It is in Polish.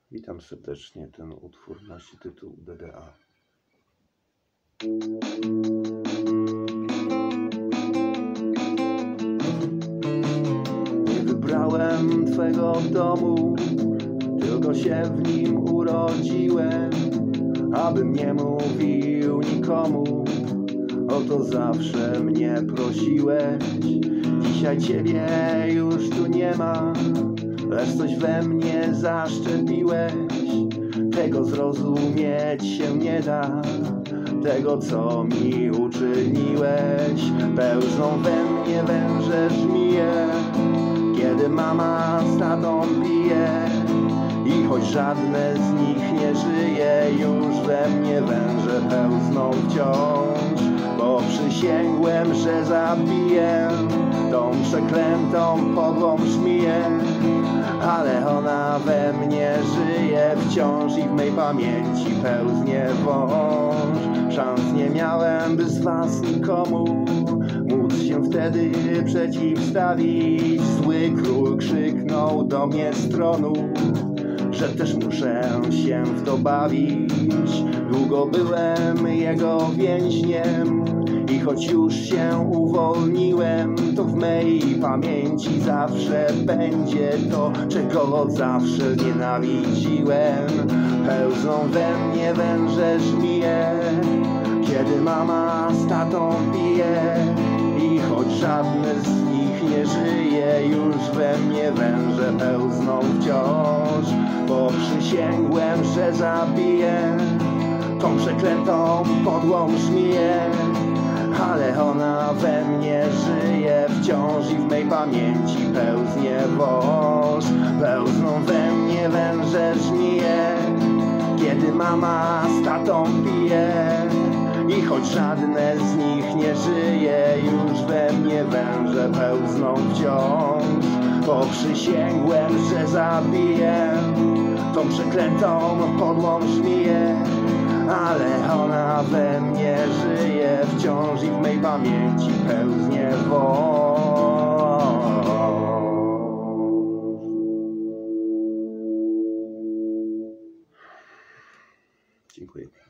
Witam serdecznie. Ten utwór nosi tytuł DDA. Nie wybrałem twego domu, tylko się w nim urodziłem. Abym nie mówił nikomu, o to zawsze mnie prosiłeś. Dzisiaj ciebie już tu nie ma, lecz coś we mnie zaszczepiłeś. Tego zrozumieć się nie da, tego co mi uczyniłeś. Pełzną we mnie węże żmije, kiedy mama z tatą pije. I choć żadne z nich nie żyje, już we mnie węże pełzną wciąż. Bo przysięgłem, że zabiję tą przeklętą podłą żmiję. Ale ona we mnie żyje wciąż i w mej pamięci pełznie wąż. Szans nie miałem, by z was nikomu móc się wtedy przeciwstawić. Zły król krzyknął do mnie z tronu, że też muszę się w to bawić. Długo byłem jego więźniem i choć już się uwolniłem, to w mej pamięci zawsze będzie to, czego od zawsze nienawidziłem. Pełzną we mnie węże żmije, kiedy mama z tatą pije. I choć żadne z nich nie żyje, już we mnie węże pełzną wciąż. Bo przysięgłem, że zabiję tą przeklętą podłą żmiję. Ale ona we mnie żyje wciąż i w mej pamięci pełznie wąż. Pełzną we mnie węże żmije, kiedy mama z tatą pije. I choć żadne z nich nie żyje, już we mnie węże pełzną wciąż. Bo przysięgłem, że zabiję tą przeklętą podłą żmiję. Ale ona we mnie żyje wciąż i w mej pamięci pełznie wąż. Dziękuję.